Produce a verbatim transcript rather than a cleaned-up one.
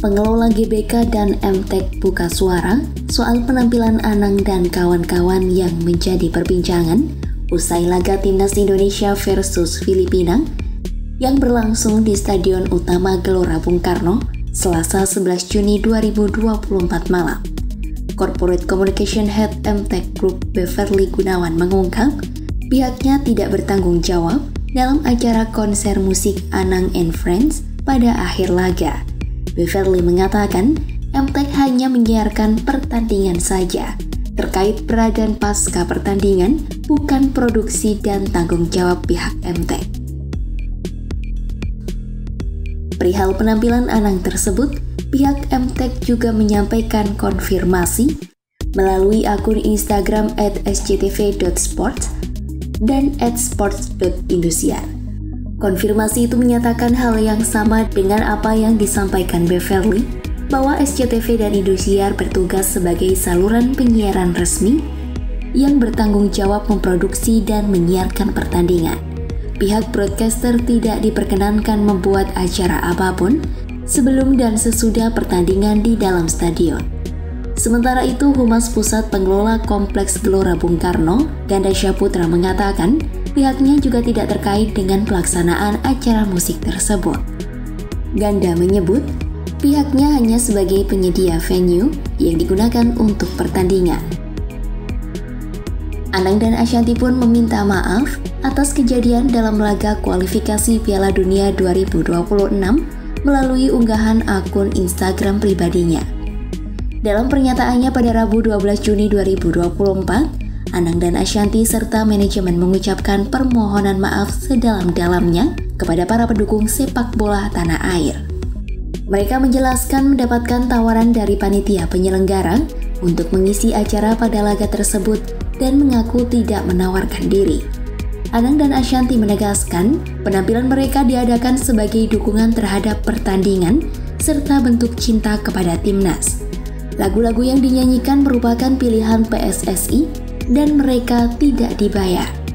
Pengelola G B K dan M T E K buka suara soal penampilan Anang dan kawan-kawan yang menjadi perbincangan usai laga Timnas Indonesia versus Filipina yang berlangsung di Stadion Utama Gelora Bung Karno, Selasa sebelas Juni dua ribu dua puluh empat malam. Corporate Communication Head M T E K Group Beverly Gunawan mengungkap, pihaknya tidak bertanggung jawab dalam acara konser musik Anang and Friends pada akhir laga. Beverly mengatakan, M T E K hanya menyiarkan pertandingan saja. Terkait pra dan pasca pertandingan, bukan produksi dan tanggung jawab pihak M T E K. Perihal penampilan Anang tersebut, pihak M T E K juga menyampaikan konfirmasi melalui akun Instagram at s c t v dot sports dan at sports dot indosiar. Konfirmasi itu menyatakan hal yang sama dengan apa yang disampaikan Beverly, bahwa S C T V dan Indosiar bertugas sebagai saluran penyiaran resmi yang bertanggung jawab memproduksi dan menyiarkan pertandingan. Pihak broadcaster tidak diperkenankan membuat acara apapun sebelum dan sesudah pertandingan di dalam stadion. Sementara itu, Humas Pusat Pengelola Kompleks Gelora Bung Karno, Ganda Syaputra mengatakan pihaknya juga tidak terkait dengan pelaksanaan acara musik tersebut. Ganda menyebut pihaknya hanya sebagai penyedia venue yang digunakan untuk pertandingan. Anang dan Ashanty pun meminta maaf atas kejadian dalam laga kualifikasi Piala Dunia dua ribu dua puluh enam melalui unggahan akun Instagram pribadinya. Dalam pernyataannya pada Rabu dua belas Juni dua ribu dua puluh empat, Anang dan Ashanty serta manajemen mengucapkan permohonan maaf sedalam-dalamnya kepada para pendukung sepak bola tanah air. Mereka menjelaskan mendapatkan tawaran dari panitia penyelenggara untuk mengisi acara pada laga tersebut dan mengaku tidak menawarkan diri. Anang dan Ashanty menegaskan penampilan mereka diadakan sebagai dukungan terhadap pertandingan serta bentuk cinta kepada timnas. Lagu-lagu yang dinyanyikan merupakan pilihan P S S I dan mereka tidak dibayar.